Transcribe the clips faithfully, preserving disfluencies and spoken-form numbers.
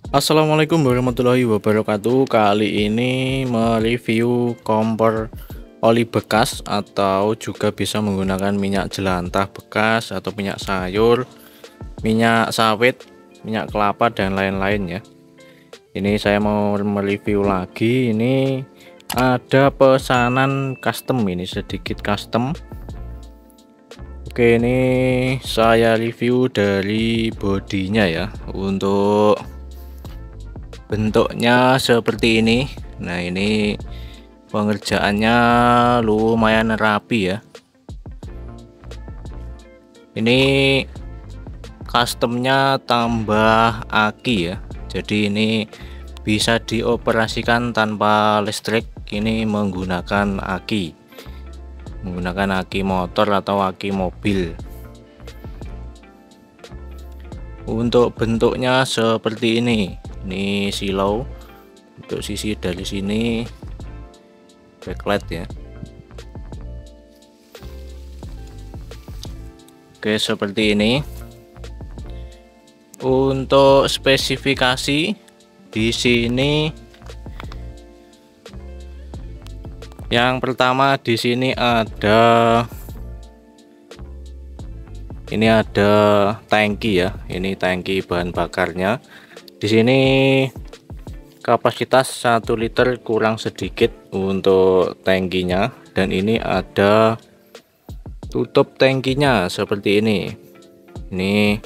Assalamualaikum warahmatullahi wabarakatuh. Kali ini mereview kompor oli bekas atau juga bisa menggunakan minyak jelantah bekas atau minyak sayur, minyak sawit, minyak kelapa dan lain-lain ya. Ini saya mau mereview lagi. Ini ada pesanan custom, ini sedikit custom. Oke, ini saya review dari bodinya ya. Untuk bentuknya seperti ini. Nah, ini pengerjaannya lumayan rapi ya. Ini customnya tambah aki ya, jadi ini bisa dioperasikan tanpa listrik. Ini menggunakan aki menggunakan aki motor atau aki mobil. Untuk bentuknya seperti ini. Ini silau untuk sisi dari sini, backlight ya. Oke, seperti ini. Untuk spesifikasi di sini, yang pertama di sini ada ini ada tangki ya. Ini tangki bahan bakarnya. Di sini kapasitas satu liter kurang sedikit untuk tangkinya, dan ini ada tutup tangkinya seperti ini. Ini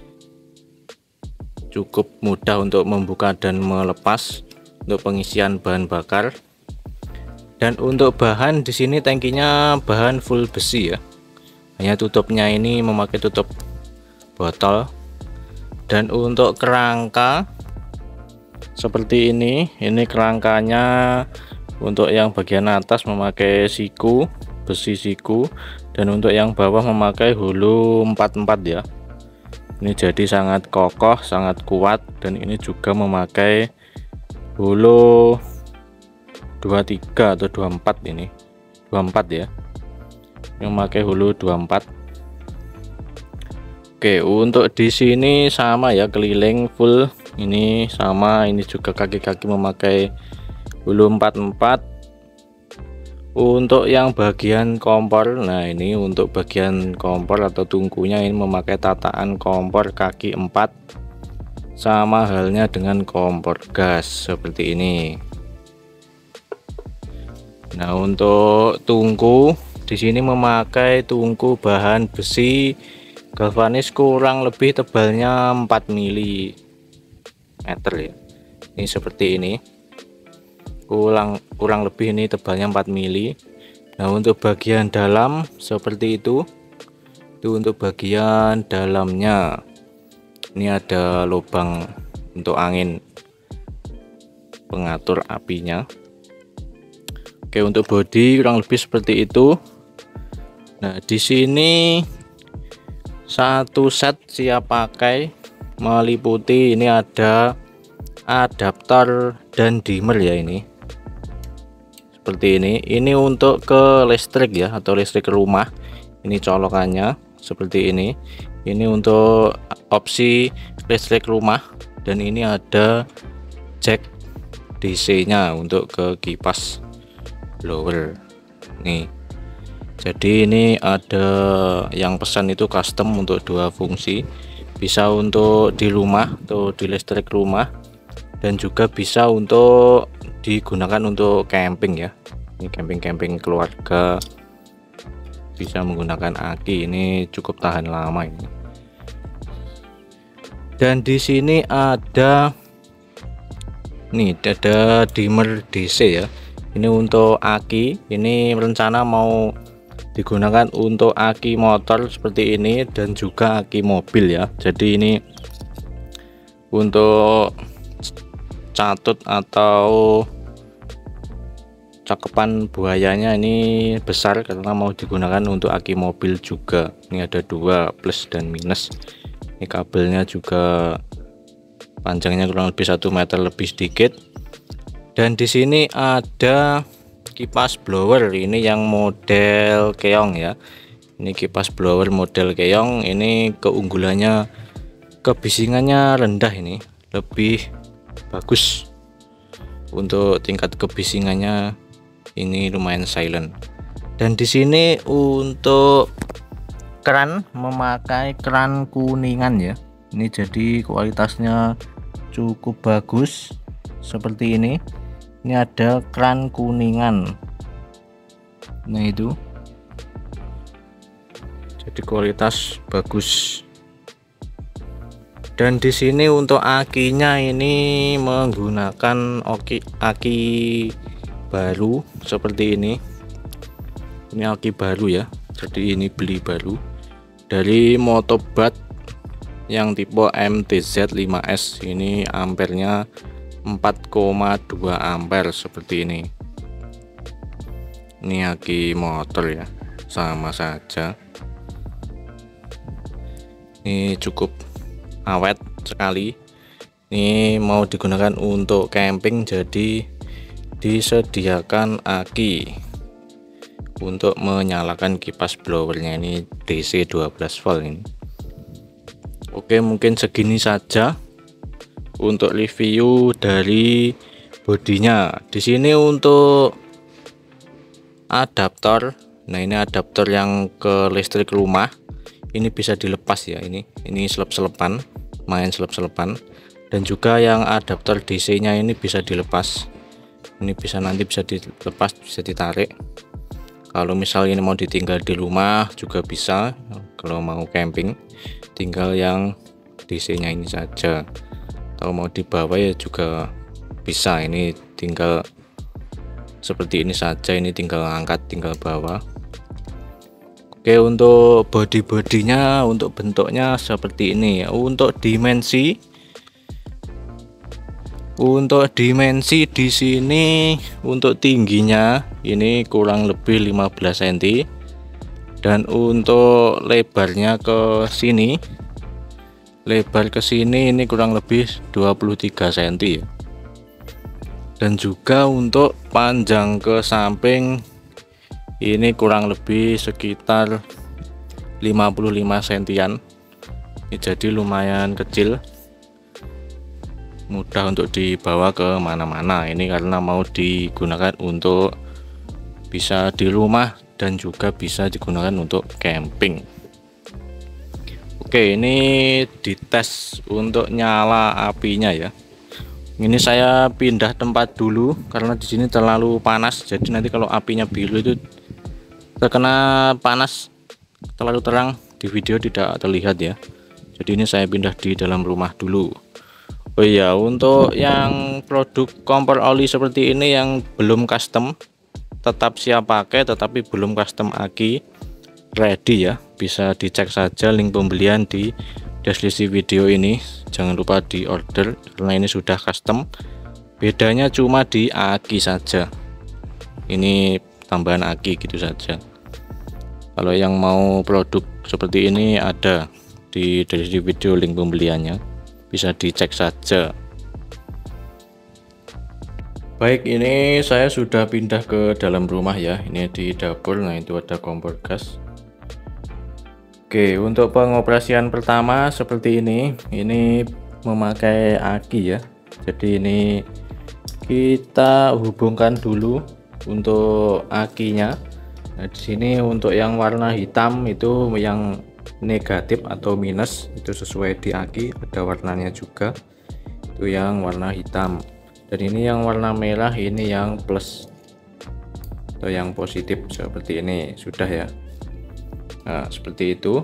cukup mudah untuk membuka dan melepas untuk pengisian bahan bakar. Dan untuk bahan di sini tangkinya bahan full besi ya. Hanya tutupnya ini memakai tutup botol. Dan untuk kerangka seperti ini, ini kerangkanya untuk yang bagian atas memakai siku, besi siku, dan untuk yang bawah memakai hulu empat empat ya. Ini jadi sangat kokoh, sangat kuat, dan ini juga memakai hulu dua tiga atau dua empat, ini dua empat ya. Yang memakai hulu dua empat. Oke, untuk di sini sama ya, keliling full ini sama. Ini juga kaki-kaki memakai hulu empat empat. Untuk yang bagian kompor, nah ini untuk bagian kompor atau tungkunya ini memakai tataan kompor kaki empat, sama halnya dengan kompor gas seperti ini. Nah, untuk tungku di sini memakai tungku bahan besi galvanis, kurang lebih tebalnya empat milimeter ya. Ini seperti ini, kurang kurang lebih ini tebalnya empat mili. Nah, untuk bagian dalam seperti itu. Itu untuk bagian dalamnya. Ini ada lubang untuk angin pengatur apinya. Oke, untuk bodi kurang lebih seperti itu. Nah, di sini satu set siap pakai, meliputi ini ada adaptor dan dimmer ya. Ini seperti ini. Ini untuk ke listrik ya, atau listrik rumah. Ini colokannya seperti ini. Ini untuk opsi listrik rumah, dan ini ada jack D C nya untuk ke kipas blower nih. Jadi ini ada yang pesan itu custom untuk dua fungsi, bisa untuk di rumah atau di listrik rumah, dan juga bisa untuk digunakan untuk camping ya. Ini camping-camping keluarga bisa menggunakan aki. Ini cukup tahan lama ini. Dan di sini ada nih, ada dimmer D C ya. Ini untuk aki. Ini rencana mau digunakan untuk aki motor seperti ini, dan juga aki mobil ya. Jadi ini untuk catut atau cakepan buayanya ini besar, karena mau digunakan untuk aki mobil juga. Ini ada dua plus dan minus. Ini kabelnya juga panjangnya kurang lebih satu meter lebih sedikit. Dan di sini ada kipas blower, ini yang model keong ya. Ini kipas blower model keong. Ini keunggulannya kebisingannya rendah, ini lebih bagus. Untuk tingkat kebisingannya ini lumayan silent. Dan di sini untuk keran memakai keran kuningan ya. Ini jadi kualitasnya cukup bagus seperti ini. Ini ada keran kuningan. Nah itu. Jadi kualitas bagus. Dan di sini untuk akinya ini menggunakan aki, aki baru seperti ini. Ini aki baru ya. Jadi ini beli baru dari Motobat yang tipe M T Z lima S. Ini ampernya empat koma dua ampere seperti ini. Ini aki motor ya, sama saja. Ini cukup awet sekali. Ini mau digunakan untuk camping, jadi disediakan aki untuk menyalakan kipas blowernya. Ini D C dua belas volt ini. Oke, mungkin segini saja untuk review dari bodinya. Di sini untuk adaptor, nah ini adaptor yang ke listrik rumah, ini bisa dilepas ya. Ini ini selep-selepan, main selep-selepan. Dan juga yang adaptor D C nya ini bisa dilepas. Ini bisa nanti bisa dilepas, bisa ditarik. Kalau misalnya ini mau ditinggal di rumah juga bisa. Kalau mau camping, tinggal yang D C nya ini saja. Atau mau dibawa ya juga bisa. Ini tinggal seperti ini saja. Ini tinggal angkat, tinggal bawa. Oke, untuk body-bodinya, untuk bentuknya seperti ini. Untuk dimensi, untuk dimensi di sini untuk tingginya ini kurang lebih lima belas sentimeter, dan untuk lebarnya ke sini, lebar ke sini ini kurang lebih dua puluh tiga sentimeter. Dan juga untuk panjang ke samping ini kurang lebih sekitar lima puluh lima sentimeter. Ini jadi lumayan kecil, mudah untuk dibawa ke mana-mana. Ini karena mau digunakan untuk bisa di rumah dan juga bisa digunakan untuk camping. Oke, ini dites untuk nyala apinya ya. Ini saya pindah tempat dulu karena di sini terlalu panas. Jadi nanti kalau apinya biru itu terkena panas, terlalu terang, di video tidak terlihat ya. Jadi ini saya pindah di dalam rumah dulu. Oh iya, untuk yang produk kompor oli seperti ini yang belum custom, tetap siap pakai tetapi belum custom aki, ready ya. Bisa dicek saja link pembelian di deskripsi video ini. Jangan lupa di order karena ini sudah custom. Bedanya cuma di aki saja. Ini tambahan aki gitu saja. Kalau yang mau produk seperti ini ada di deskripsi video link pembeliannya. Bisa dicek saja. Baik, ini saya sudah pindah ke dalam rumah ya. Ini di dapur. Nah, itu ada kompor gas. Oke, untuk pengoperasian pertama seperti ini. Ini memakai aki ya. Jadi ini kita hubungkan dulu untuk akinya. Nah, di sini untuk yang warna hitam itu yang negatif atau minus, itu sesuai di aki, ada warnanya juga, itu yang warna hitam. Dan ini yang warna merah, ini yang plus atau yang positif seperti ini. Sudah ya. Nah, seperti itu.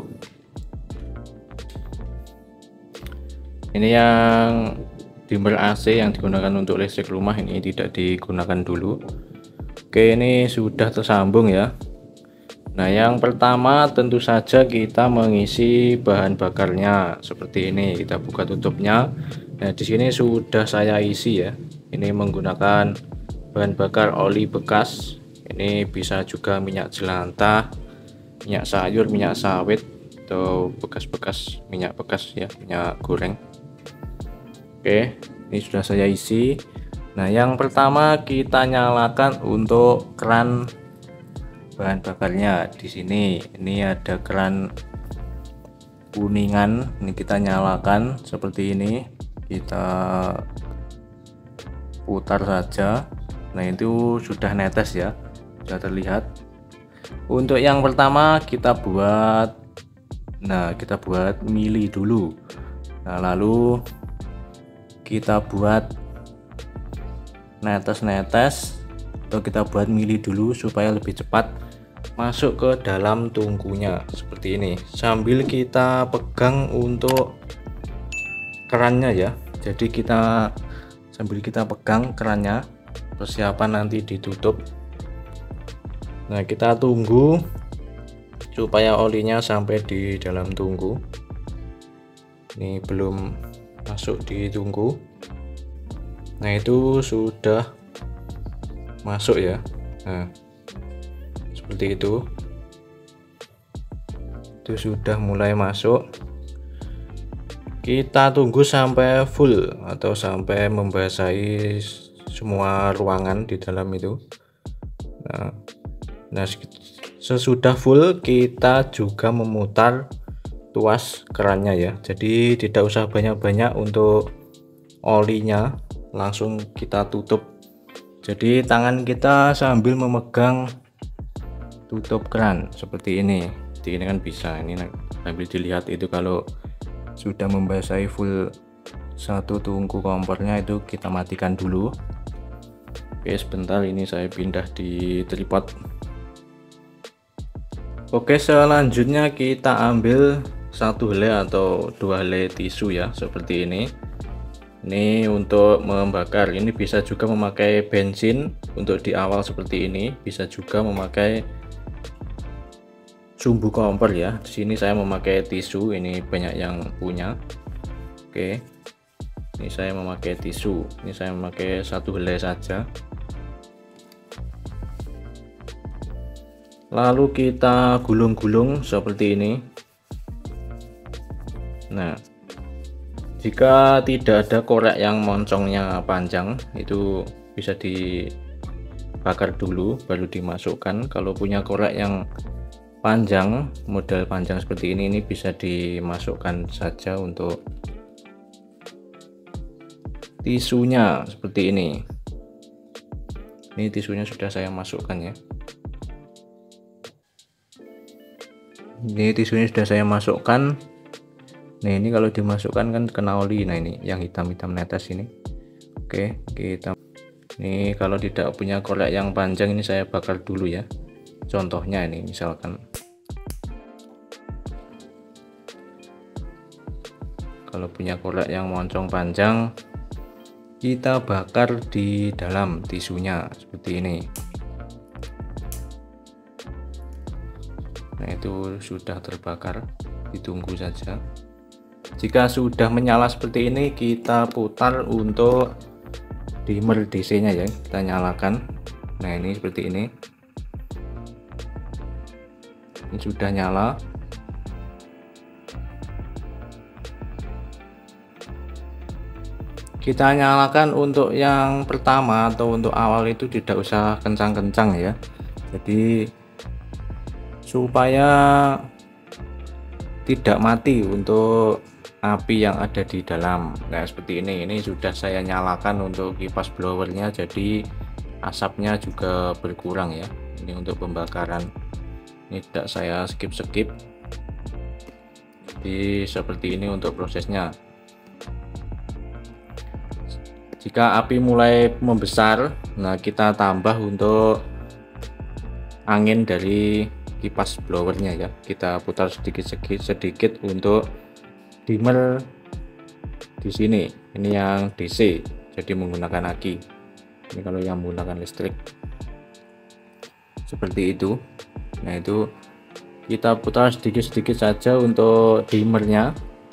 Ini yang dimmer A C yang digunakan untuk listrik rumah, ini tidak digunakan dulu. Oke, ini sudah tersambung ya. Nah, yang pertama tentu saja kita mengisi bahan bakarnya seperti ini. Kita buka tutupnya. Nah, di sini sudah saya isi ya. Ini menggunakan bahan bakar oli bekas. Ini bisa juga minyak jelantah, minyak sayur, minyak sawit, atau bekas-bekas minyak bekas ya, minyak goreng. Oke, ini sudah saya isi. Nah, yang pertama kita nyalakan untuk keran bahan bakarnya. Di sini ini ada keran kuningan, ini kita nyalakan seperti ini. Kita putar saja. Nah itu sudah netes ya, sudah terlihat. Untuk yang pertama kita buat, nah kita buat mili dulu. Nah lalu kita buat netes-netes, atau kita buat mili dulu supaya lebih cepat masuk ke dalam tungkunya seperti ini, sambil kita pegang untuk kerannya ya. Jadi kita sambil kita pegang kerannya, persiapan nanti ditutup. Nah kita tunggu supaya olinya sampai di dalam tungku. Ini belum masuk di tungku. Nah itu sudah masuk ya. Nah seperti itu, itu sudah mulai masuk. Kita tunggu sampai full atau sampai membasahi semua ruangan di dalam itu. Nah, nah sesudah full kita juga memutar tuas kerannya ya. Jadi tidak usah banyak-banyak untuk olinya, langsung kita tutup. Jadi tangan kita sambil memegang tutup keran seperti ini. Jadi ini kan bisa, ini sambil dilihat itu kalau sudah membasahi full satu tungku kompornya, itu kita matikan dulu. Oke sebentar, ini saya pindah di tripod. Oke selanjutnya kita ambil satu helai atau dua helai tisu ya, seperti ini. Ini untuk membakar. Ini bisa juga memakai bensin untuk di awal seperti ini, bisa juga memakai sumbu kompor ya. Di sini saya memakai tisu, ini banyak yang punya. Oke, ini saya memakai tisu, ini saya memakai satu helai saja. Lalu kita gulung-gulung seperti ini. Nah jika tidak ada korek yang moncongnya panjang, itu bisa dibakar dulu baru dimasukkan. Kalau punya korek yang panjang, model panjang seperti ini, ini bisa dimasukkan saja untuk tisunya seperti ini. Ini tisunya sudah saya masukkan ya. Ini tisunya sudah saya masukkan. Nah ini kalau dimasukkan kan kena oli. Nah ini yang hitam-hitam netes ini. Oke kita, ini kalau tidak punya korek yang panjang, ini saya bakar dulu ya. Contohnya ini misalkan kalau punya korek yang moncong panjang, kita bakar di dalam tisunya seperti ini. Nah itu sudah terbakar, ditunggu saja. Jika sudah menyala seperti ini, kita putar untuk dimmer D C nya ya, kita nyalakan. Nah ini seperti ini, ini sudah nyala. Kita nyalakan untuk yang pertama atau untuk awal itu tidak usah kencang-kencang ya, jadi supaya tidak mati untuk api yang ada di dalam. Nah seperti ini, ini sudah saya nyalakan untuk kipas blowernya, jadi asapnya juga berkurang ya. Ini untuk pembakaran, ini tidak saya skip-skip. Jadi seperti ini untuk prosesnya. Jika api mulai membesar, nah kita tambah untuk angin dari kipas blowernya ya, kita putar sedikit-sedikit sedikit untuk dimmer di sini. Ini yang D C, jadi menggunakan aki. Ini kalau yang menggunakan listrik seperti itu. Nah itu kita putar sedikit-sedikit saja untuk dimmernya,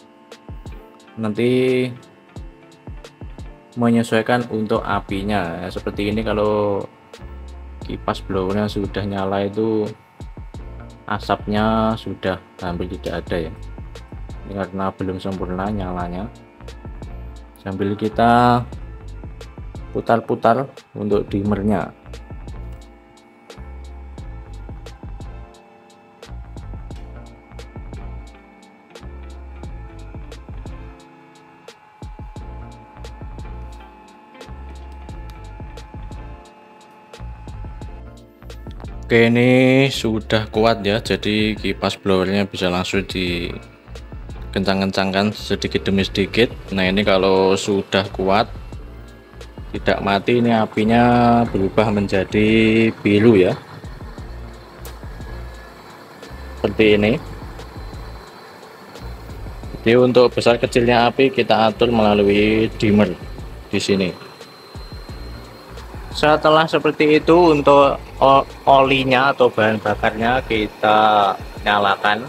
nanti menyesuaikan untuk apinya ya, seperti ini. Kalau kipas blowernya sudah nyala itu asapnya sudah hampir tidak ada ya, ini karena belum sempurna nyalanya. Sambil kita putar-putar untuk dimmernya. Oke, ini sudah kuat ya, jadi kipas blowernya bisa langsung dikencang-kencangkan sedikit demi sedikit. Nah, ini kalau sudah kuat tidak mati, ini apinya berubah menjadi biru ya, seperti ini. Jadi untuk besar kecilnya api kita atur melalui dimmer di sini. Setelah seperti itu, untuk olinya atau bahan bakarnya kita nyalakan,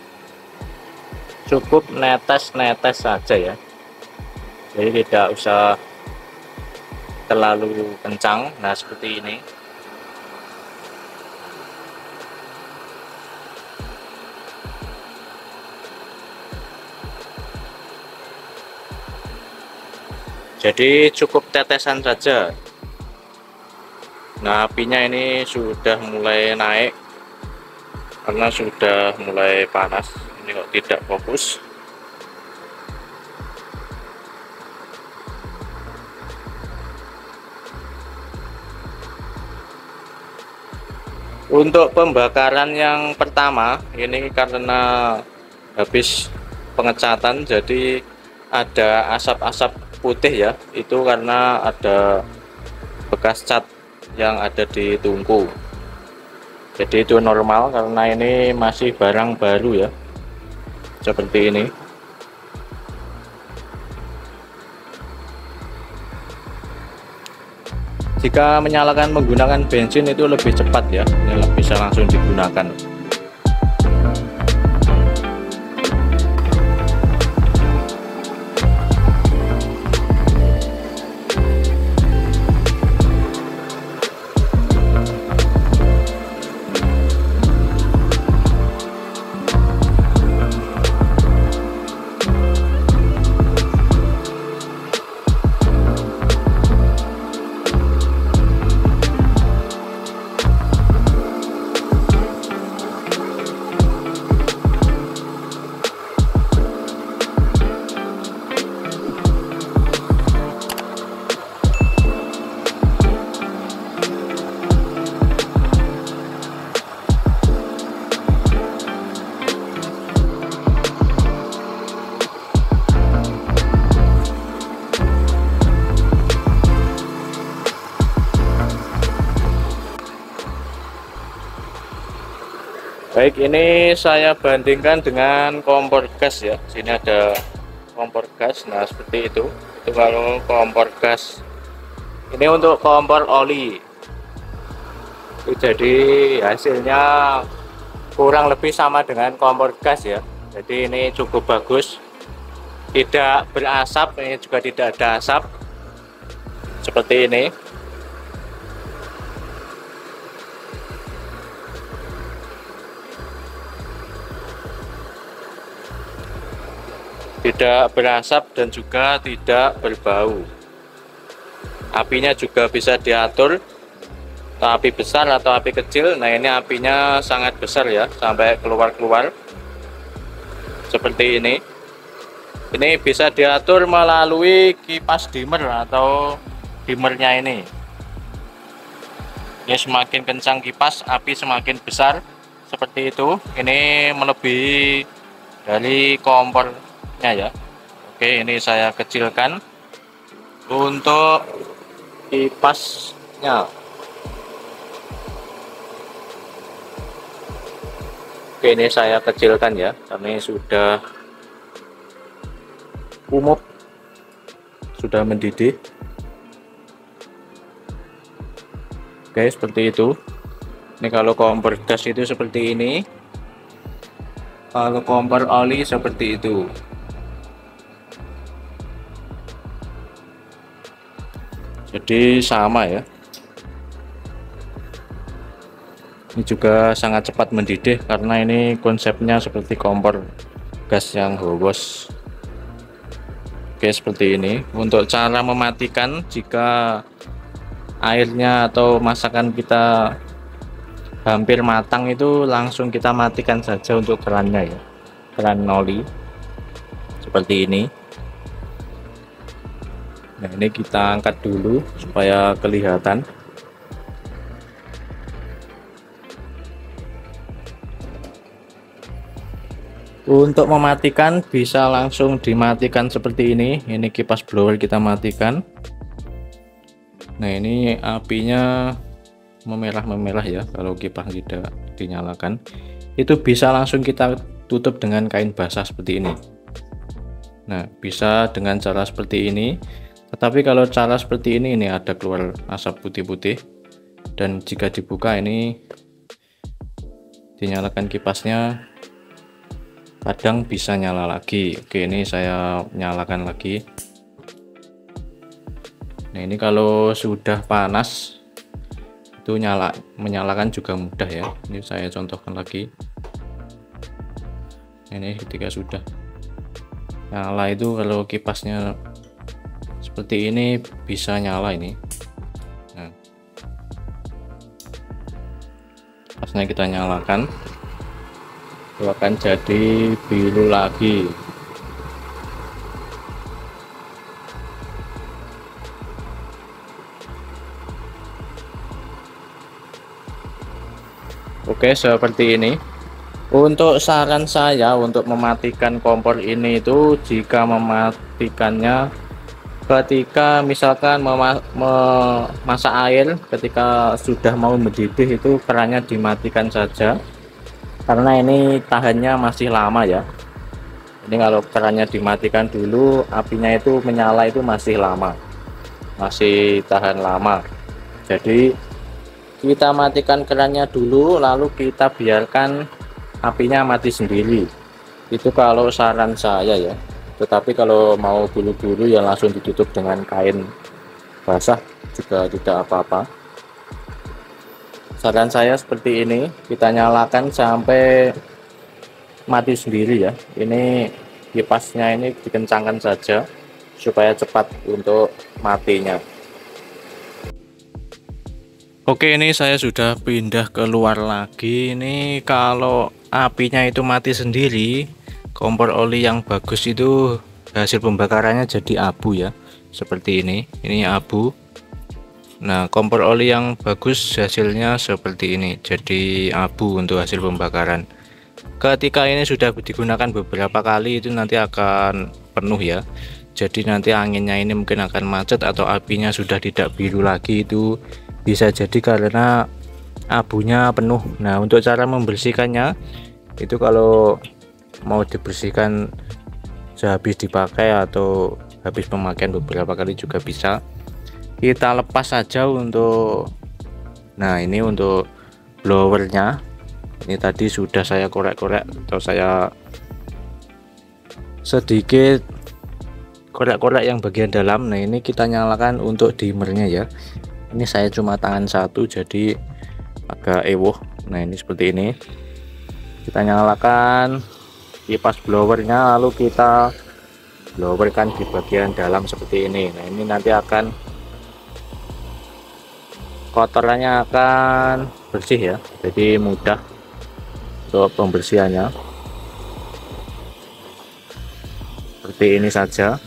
cukup netes-netes saja ya, jadi tidak usah terlalu kencang. Nah, seperti ini. Jadi cukup tetesan saja. Nah, apinya ini sudah mulai naik karena sudah mulai panas. Ini kok tidak fokus. Untuk pembakaran yang pertama ini karena habis pengecatan, jadi ada asap-asap putih ya, itu karena ada bekas cat yang ada di tungku. Jadi itu normal karena ini masih barang baru ya, seperti ini. Jika menyalakan menggunakan bensin itu lebih cepat ya, ini bisa langsung digunakan. Baik, ini saya bandingkan dengan kompor gas ya. Sini ada kompor gas. Nah, seperti itu. Itu kalau kompor gas. Ini untuk kompor oli. Jadi hasilnya kurang lebih sama dengan kompor gas ya. Jadi ini cukup bagus. Tidak berasap, ini juga tidak ada asap. Seperti ini. Tidak berasap dan juga tidak berbau. Apinya juga bisa diatur, api besar atau api kecil. Nah, ini apinya sangat besar ya, sampai keluar-keluar seperti ini. Ini bisa diatur melalui kipas dimmer atau dimmernya ini. Ini semakin kencang kipas, api semakin besar, seperti itu. Ini melebihi dari kompor ya. Oke, ini saya kecilkan untuk kipasnya. Oke, ini saya kecilkan ya, karena sudah umum, sudah mendidih. Oke, seperti itu. Ini kalau kompor gas itu seperti ini, kalau kompor oli seperti itu. Jadi sama ya. Ini juga sangat cepat mendidih karena ini konsepnya seperti kompor gas yang hobos. Oke, seperti ini. Untuk cara mematikan, jika airnya atau masakan kita hampir matang itu langsung kita matikan saja untuk kerannya ya, keran oli seperti ini. Nah, ini kita angkat dulu supaya kelihatan. Untuk mematikan bisa langsung dimatikan seperti ini. Ini kipas blower kita matikan. Nah, ini apinya memerah-memerah ya kalau kipas tidak dinyalakan. Itu bisa langsung kita tutup dengan kain basah seperti ini. Nah, bisa dengan cara seperti ini. Tetapi kalau cara seperti ini, ini ada keluar asap putih-putih. Dan jika dibuka ini dinyalakan kipasnya, kadang bisa nyala lagi. Oke, ini saya nyalakan lagi. Nah, ini kalau sudah panas itu nyala, menyalakan juga mudah ya. Ini saya contohkan lagi. Ini ketika sudah nyala itu, kalau kipasnya seperti ini bisa nyala ini. Nah, kipasnya kita nyalakan, itu akan jadi biru lagi. Oke, seperti ini. Untuk saran saya untuk mematikan kompor ini itu, jika mematikannya ketika misalkan memasak air, ketika sudah mau mendidih itu kerannya dimatikan saja, karena ini tahannya masih lama ya. Ini kalau kerannya dimatikan dulu, apinya itu menyala itu masih lama, masih tahan lama. Jadi kita matikan kerannya dulu, lalu kita biarkan apinya mati sendiri. Itu kalau saran saya ya. Tetapi kalau mau bulu-bulu ya langsung ditutup dengan kain basah juga tidak apa-apa. Saran saya seperti ini, kita nyalakan sampai mati sendiri ya. Ini kipasnya ini dikencangkan saja supaya cepat untuk matinya. Oke, ini saya sudah pindah keluar lagi. Ini kalau apinya itu mati sendiri, kompor oli yang bagus itu hasil pembakarannya jadi abu ya, seperti ini. Ini abu. Nah, kompor oli yang bagus hasilnya seperti ini, jadi abu untuk hasil pembakaran. Ketika ini sudah digunakan beberapa kali itu nanti akan penuh ya. Jadi nanti anginnya ini mungkin akan macet atau apinya sudah tidak biru lagi, itu bisa jadi karena abunya penuh. Nah, untuk cara membersihkannya itu kalau mau dibersihkan sehabis dipakai atau habis pemakaian beberapa kali juga bisa. Kita lepas saja untuk, nah ini untuk blowernya, ini tadi sudah saya korek-korek atau saya sedikit korek-korek yang bagian dalam. Nah, ini kita nyalakan untuk dimmernya ya. Ini saya cuma tangan satu jadi agak ewoh. Nah, ini seperti ini. Kita nyalakan kipas blowernya, lalu kita blowerkan di bagian dalam seperti ini. Nah, ini nanti akan kotorannya akan bersih ya, jadi mudah untuk pembersihannya. Seperti ini saja.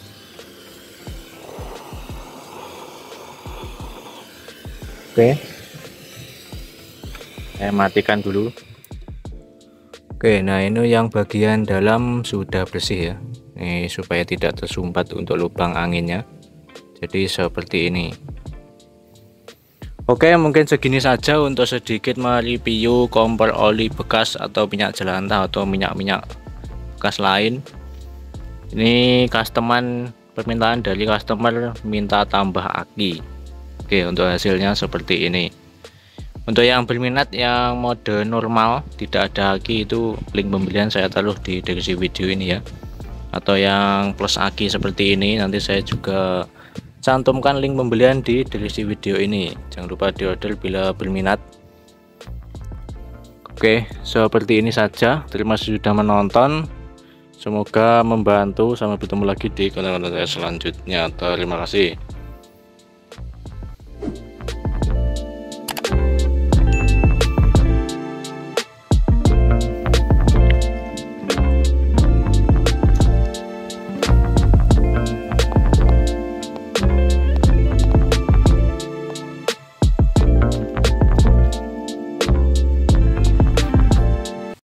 Oke, saya matikan dulu. Oke, nah ini yang bagian dalam sudah bersih ya. Ini supaya tidak tersumbat untuk lubang anginnya. Jadi seperti ini. Oke, mungkin segini saja untuk sedikit mereview kompor oli bekas atau minyak jelantah atau minyak-minyak bekas lain. Ini customer, permintaan dari customer minta tambah aki. Oke, untuk hasilnya seperti ini. Untuk yang berminat yang mode normal tidak ada aki, itu link pembelian saya taruh di deskripsi video ini ya. Atau yang plus aki seperti ini, nanti saya juga cantumkan link pembelian di deskripsi video ini. Jangan lupa diorder bila berminat. Oke, seperti ini saja. Terima kasih sudah menonton. Semoga membantu. Sampai bertemu lagi di kanal saya selanjutnya. Terima kasih.